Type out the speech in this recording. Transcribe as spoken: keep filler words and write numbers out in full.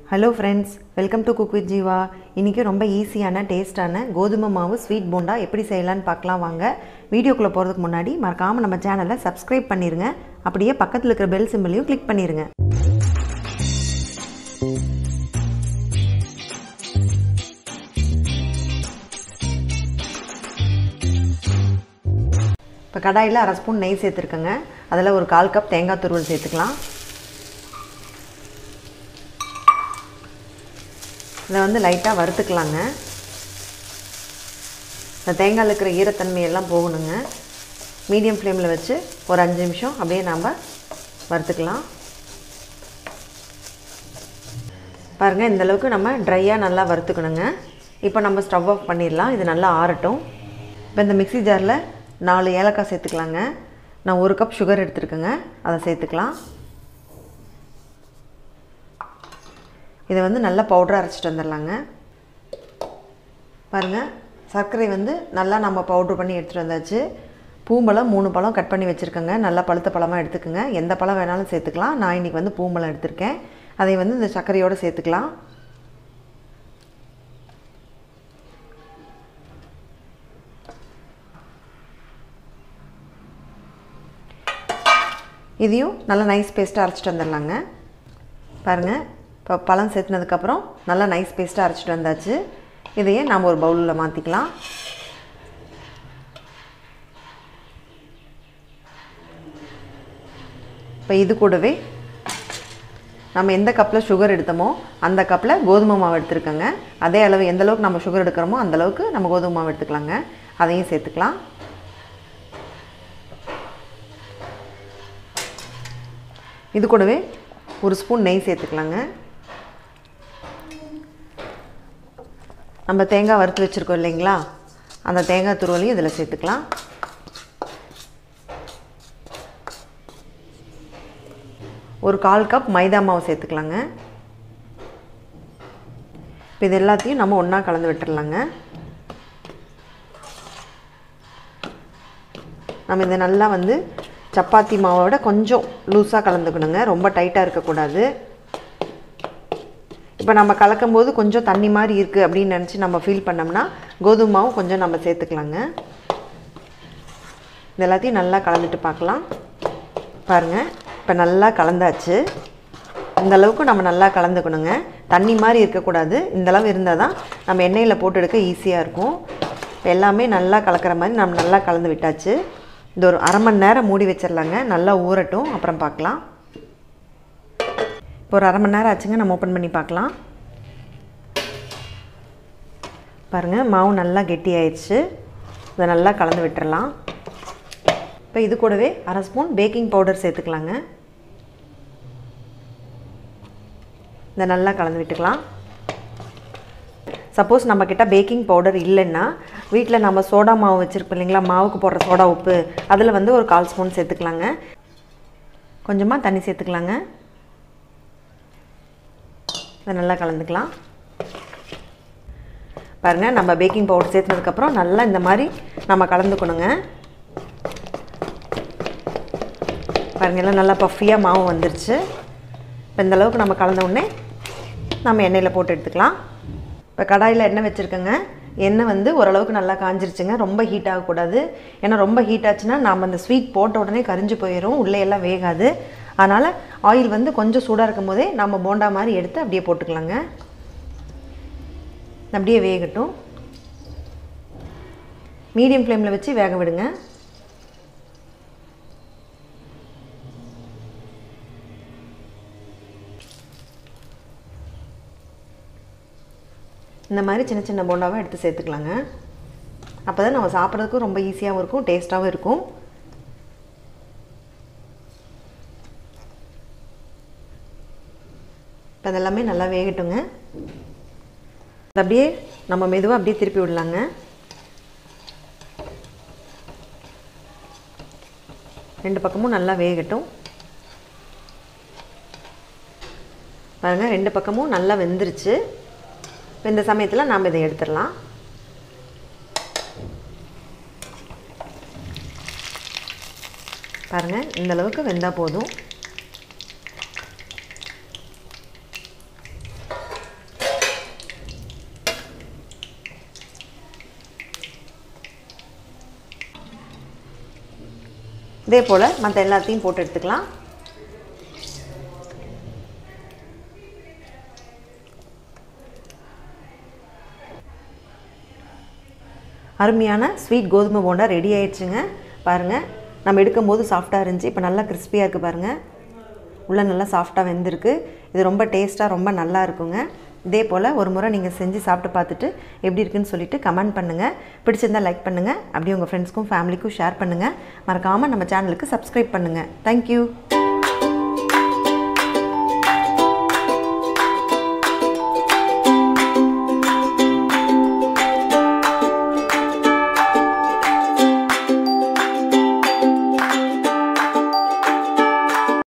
Hello friends, welcome to Cook with Jeeva. இன்னைக்கு ரொம்ப ஈஸியான டேஸ்டான கோதுமை மாவு ஸ்வீட் போண்டா எப்படி செய்யலாம்னு பார்க்கலாம் வாங்க. வீடியோக்குள்ள போறதுக்கு முன்னாடி மறக்காம நம்ம சேனலை Subscribe பண்ணிருங்க. அப்படியே பக்கத்துல இருக்கிற பெல் சிம்பலையும் கிளிக் பண்ணிருங்க. இப்போ கடாயில அரை ஸ்பூன் நெய் சேர்த்துக்கங்க. அதில் ஒரு கால் கப் தேங்காய் துருவல் சேர்த்துக்கலாம். இதை வந்து லைட்டாக வறுத்துக்கலாங்க. இந்த தேங்காயில் இருக்கிற ஈரத்தன்மையெல்லாம் போகணுங்க. மீடியம் ஃப்ளேமில் வச்சு ஒரு அஞ்சு நிமிஷம் அப்படியே நாம் வறுத்துக்கலாம். பாருங்கள், இந்தளவுக்கு நம்ம ட்ரையாக நல்லா வறுத்துக்கணுங்க. இப்போ நம்ம ஸ்டவ் ஆஃப் பண்ணிடலாம். இது நல்லா ஆறட்டும். இப்போ இந்த மிக்ஸி ஜாரில் நாலு ஏலக்காய் சேர்த்துக்கலாங்க. நான் ஒரு கப் சுகர் எடுத்துருக்கேங்க, அதை சேர்த்துக்கலாம். இதை வந்து நல்லா பவுடராக அரைச்சிட்டு வந்துடலாங்க. பாருங்கள், சர்க்கரை வந்து நல்லா நம்ம பவுட்ரு பண்ணி எடுத்துகிட்டு வந்தாச்சு. பூம்பழம் மூணு பழம் கட் பண்ணி வச்சுருக்கேங்க. நல்லா பழுத்த பழமாக எடுத்துக்கோங்க. எந்த பழம் வேணாலும் சேர்த்துக்கலாம். நான் இன்றைக்கி வந்து பூம்பழம் எடுத்திருக்கேன். அதை வந்து இந்த சர்க்கரையோடு சேர்த்துக்கலாம். இதையும் நல்லா நைஸ் பேஸ்ட்டாக அரைச்சிட்டு வந்துடலாங்க. பாருங்கள், இப்போ பழம் சேர்த்துனதுக்கப்புறம் நல்லா நைஸ் பேஸ்ட்டாக அரைச்சிட்டு வந்தாச்சு. இதையே நாம் ஒரு பவுலில் மாற்றிக்கலாம். இப்போ இது கூடவே நம்ம எந்த கப்பில் சுகர் எடுத்தோமோ அந்த கப்பில் கோதுமை மாவு எடுத்துருக்கோங்க. அதே அளவு எந்த அளவுக்கு நம்ம சுகர் எடுக்கிறோமோ அந்தளவுக்கு நம்ம கோதுமை மாவு எடுத்துக்கலாங்க. அதையும் சேர்த்துக்கலாம். இது கூடவே ஒரு ஸ்பூன் நெய் சேர்த்துக்கலாங்க. நம்ம தேங்காய் வறுத்து வச்சுருக்கோம் இல்லைங்களா, அந்த தேங்காய் துருவலையும் இதில் சேர்த்துக்கலாம். ஒரு கால் கப் மைதா மாவு சேர்த்துக்கலாங்க. இப்போ இது எல்லாத்தையும் நம்ம ஒன்றா கலந்து விட்டுடலாங்க. நம்ம இதை நல்லா வந்து சப்பாத்தி மாவோட கொஞ்சம் லூஸாக கலந்துக்கணுங்க. ரொம்ப டைட்டாக இருக்கக்கூடாது. இப்போ நம்ம கலக்கும் போது கொஞ்சம் தண்ணி மாதிரி இருக்குது அப்படின்னு நினச்சி நம்ம ஃபீல் பண்ணோம்னா கோதுமை மாவு கொஞ்சம் நம்ம சேர்த்துக்கலாங்க. இது எல்லாத்தையும் நல்லா கலந்துட்டு பார்க்கலாம். பாருங்கள், இப்போ நல்லா கலந்தாச்சு. இந்தளவுக்கு நம்ம நல்லா கலந்துக்கணுங்க. தண்ணி மாதிரி இருக்கக்கூடாது. இந்தளவு இருந்தால் தான் நம்ம எண்ணெயில் போட்டு எடுக்க ஈஸியாக இருக்கும். இப்போ எல்லாமே நல்லா கலக்கிற மாதிரி நம்ம நல்லா கலந்து விட்டாச்சு. இது ஒரு அரை மணி நேரம் மூடி வச்சிடலாங்க. நல்லா ஊறட்டும், அப்புறம் பார்க்கலாம். இப்போ ஒரு அரை மணி நேரம் ஆச்சுங்க. நம்ம ஓப்பன் பண்ணி பார்க்கலாம். பாருங்கள், மாவு நல்லா கெட்டி ஆயிடுச்சு. இதை நல்லா கலந்து விட்டுறலாம். இப்போ இது கூடவே அரை ஸ்பூன் பேக்கிங் பவுடர் சேர்த்துக்கலாங்க. இதை நல்லா கலந்து விட்டுக்கலாம். சப்போஸ் நம்மக்கிட்ட பேக்கிங் பவுடர் இல்லைன்னா வீட்டில் நம்ம சோடா மாவு வச்சுருப்போம் இல்லைங்களா, மாவுக்கு போடுற சோடா உப்பு, அதில் வந்து ஒரு கால் ஸ்பூன் சேர்த்துக்கலாங்க. கொஞ்சமாக தண்ணி சேர்த்துக்கலாங்க. இதை நல்லா கலந்துக்கலாம். பாருங்கள், நம்ம பேக்கிங் பவுடர் சேர்த்துனதுக்கப்புறம் நல்லா இந்த மாதிரி நம்ம கலந்துக்கணுங்க. பாருங்கள், எல்லாம் நல்லா பஃபியாக மாவு வந்துருச்சு. இப்போ இந்தளவுக்கு நம்ம கலந்த உடனே நம்ம எண்ணெயில் போட்டு எடுத்துக்கலாம். இப்போ கடாயில் எண்ணெய் வச்சுருக்கேங்க. எண்ணெய் வந்து ஓரளவுக்கு நல்லா காஞ்சிருச்சுங்க. ரொம்ப ஹீட் ஆகக்கூடாது. ஏன்னா ரொம்ப ஹீட் ஆச்சுன்னா நம்ம அந்த ஸ்வீட் போட்ட உடனே கரிஞ்சு போயிடும், உள்ளே எல்லாம் வேகாது. அதனால் ஆயில் வந்து கொஞ்சம் சூடாக இருக்கும் போதே நம்ம போண்டா மாதிரி எடுத்து அப்படியே போட்டுக்கலாங்க. அப்படியே வேகட்டும். மீடியம் ஃப்ளேமில் வச்சு வேக விடுங்க. இந்த மாதிரி சின்ன சின்ன போண்டாவை எடுத்து சேர்த்துக்கலாங்க. அப்போ தான் நம்ம சாப்பிட்றதுக்கும் ரொம்ப ஈஸியாகவும் இருக்கும், டேஸ்ட்டாகவும் இருக்கும். இப்போ அதெல்லாமே நல்லா வேகட்டுங்க. அப்படியே நம்ம மெதுவாக அப்படியே திருப்பி விடலாங்க. ரெண்டு பக்கமும் நல்லா வேகட்டும். பாருங்கள், ரெண்டு பக்கமும் நல்லா வெந்துருச்சு. இப்போ இந்த சமயத்தில் நாம் இதை எடுத்துடலாம். பாருங்கள், இந்தளவுக்கு வெந்தால் போதும். இதே போல் மற்ற எல்லாத்தையும் போட்டு எடுத்துக்கலாம். அருமையான ஸ்வீட் கோதுமை போண்டா ரெடி ஆயிடுச்சுங்க. பாருங்கள், நம்ம எடுக்கும்போது சாஃப்டாக இருந்துச்சு. இப்போ நல்லா கிறிஸ்பியாக இருக்குது பாருங்கள். உள்ளே நல்லா சாஃப்டாக வெந்திருக்கு. இது ரொம்ப டேஸ்ட்டாக ரொம்ப நல்லா இருக்குங்க. இதே போல் ஒரு முறை நீங்கள் செஞ்சு சாப்பிட்டு பார்த்துட்டு எப்படி இருக்குன்னு சொல்லிவிட்டு கமெண்ட் பண்ணுங்கள். பிடிச்சிருந்தால் லைக் பண்ணுங்கள். அப்படியே உங்கள் ஃப்ரெண்ட்ஸ்க்கும் ஃபேமிலிக்கும் ஷேர் பண்ணுங்கள். மறக்காமல் நம்ம சேனலுக்கு சப்ஸ்கிரைப் பண்ணுங்கள். தேங்க்யூ.